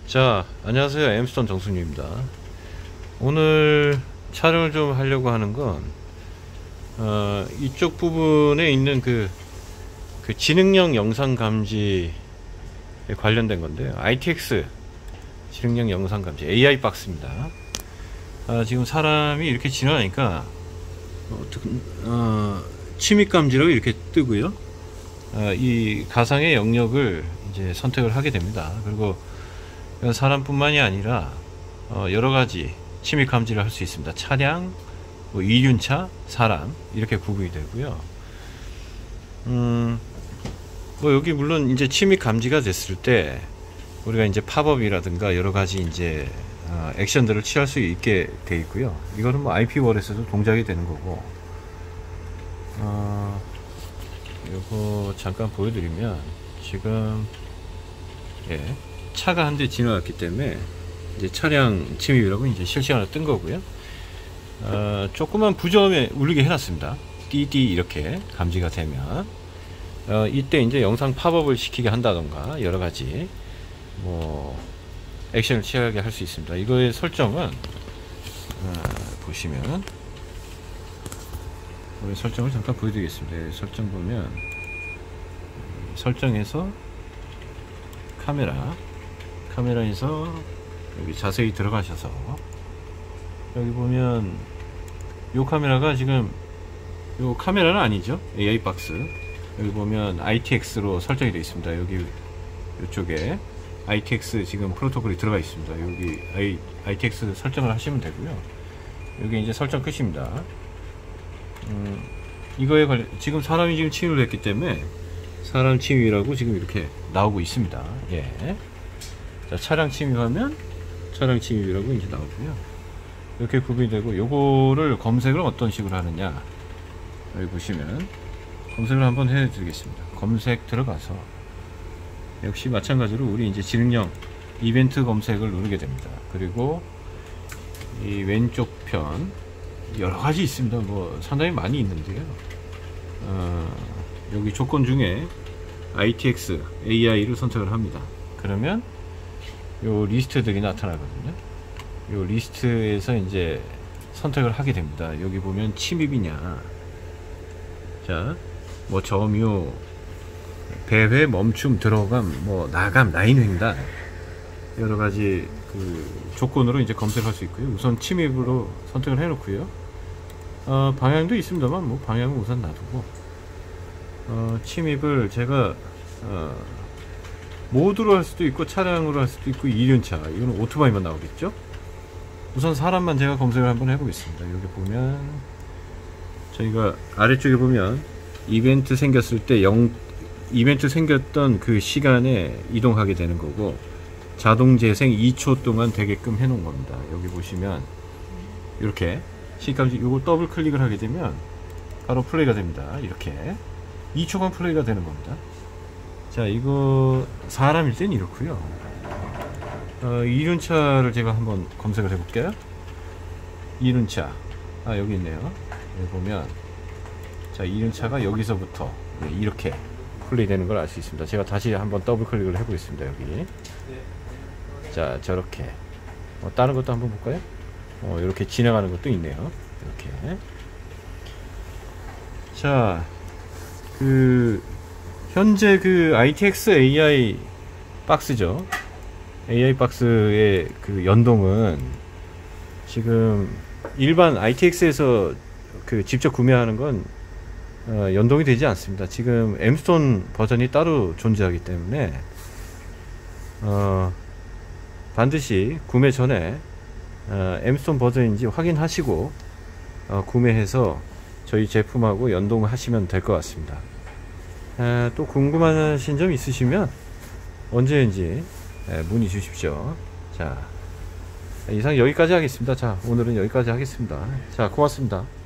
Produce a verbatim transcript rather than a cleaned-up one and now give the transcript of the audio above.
자, 안녕하세요. 엠스톤 정순유입니다. 오늘 촬영을 좀 하려고 하는 건 어, 이쪽 부분에 있는 그, 그 지능형 영상 감지에 관련된 건데요. 아이티엑스 지능형 영상 감지 에이아이 박스입니다. 아, 지금 사람이 이렇게 지나가니까 어, 어, 침입 감지라고 이렇게 뜨고요. 어, 이 가상의 영역을 이제 선택을 하게 됩니다. 그리고 사람뿐만이 아니라 어, 여러가지 침입 감지를 할 수 있습니다. 차량, 뭐 이륜차, 사람 이렇게 구분이 되고요. 음, 뭐 여기 물론 이제 침입 감지가 됐을 때 우리가 이제 팝업이라든가 여러가지 이제 어, 액션들을 취할 수 있게 돼 있고요. 이거는 뭐 아이피 월에서도 동작이 되는 거고, 어, 요거 잠깐 보여드리면 지금 예. 차가 한 대 지나갔기 때문에 이제 차량 침입이라고 이제 실시간으로 뜬 거고요. 어, 조그만 부저음에 울리게 해놨습니다. 띠띠 이렇게 감지가 되면 어, 이때 이제 영상 팝업을 시키게 한다던가 여러가지 뭐 액션을 취하게 할 수 있습니다. 이거의 설정은 어, 보시면 설정을 잠깐 보여드리겠습니다. 설정 보면 설정에서 카메라 카메라에서 여기 자세히 들어가셔서 여기 보면 요 카메라가 지금 요 카메라는 아니죠. 에이아이 박스 여기 보면 아이티엑스로 설정이 되어 있습니다. 여기 이쪽에 아이티엑스 지금 프로토콜이 들어가 있습니다. 여기 아이, 아이티엑스 설정을 하시면 되고요. 여기 이제 설정 끝입니다. 음, 이거에 관련 지금 사람이 지금 침입을 했기 때문에 사람 침입이라고 지금 이렇게 나오고 있습니다. 예. 자, 차량 침입하면 차량 침입이라고 이제 나오고요. 이렇게 구분이 되고, 요거를 검색을 어떤 식으로 하느냐. 여기 보시면 검색을 한번 해 드리겠습니다. 검색 들어가서 역시 마찬가지로 우리 이제 지능형 이벤트 검색을 누르게 됩니다. 그리고 이 왼쪽 편 여러 가지 있습니다. 뭐 상당히 많이 있는데요. 어, 여기 조건 중에 아이티엑스 에이아이를 선택을 합니다. 그러면 요 리스트들이 나타나거든요. 요 리스트에서 이제 선택을 하게 됩니다. 여기 보면 침입이냐, 자, 뭐 점유, 배회, 멈춤, 들어감, 뭐 나감, 라인 횡단 여러 가지 그 조건으로 이제 검색할 수 있고요. 우선 침입으로 선택을 해놓고요. 어, 방향도 있습니다만 뭐 방향은 우선 놔두고 어, 침입을 제가 어, 모드로 할 수도 있고 차량으로 할 수도 있고 이륜차, 이거는 오토바이만 나오겠죠. 우선 사람만 제가 검색을 한번 해보겠습니다. 여기 보면 저희가 아래쪽에 보면 이벤트 생겼을 때 영, 이벤트 생겼던 그 시간에 이동하게 되는 거고, 자동 재생 이 초 동안 되게끔 해 놓은 겁니다. 여기 보시면 이렇게 시감지 이걸 더블 클릭을 하게 되면 바로 플레이가 됩니다. 이렇게 이 초간 플레이가 되는 겁니다. 자, 이거 사람일 땐 이렇고요. 어, 이륜차를 제가 한번 검색을 해볼게요. 이륜차, 아 여기 있네요. 여기 보면 자, 이륜차가 여기서부터 이렇게 플레이 되는 걸 알 수 있습니다. 제가 다시 한번 더블 클릭을 해보겠습니다. 여기 자, 저렇게 어, 다른 것도 한번 볼까요? 어, 이렇게 지나가는 것도 있네요. 이렇게. 자, 그 현재 그 아이티엑스 에이아이 박스죠. 에이아이 박스의 그 연동은 지금 일반 아이티엑스에서 그 직접 구매하는 건 어, 연동이 되지 않습니다. 지금 엠스톤 버전이 따로 존재하기 때문에 어, 반드시 구매 전에 어, 엠스톤 버전인지 확인하시고 어, 구매해서 저희 제품하고 연동하시면 될 것 같습니다. 에, 또 궁금하신 점 있으시면 언제든지 에, 문의 주십시오. 자, 이상 여기까지 하겠습니다. 자, 오늘은 여기까지 하겠습니다. 자, 고맙습니다.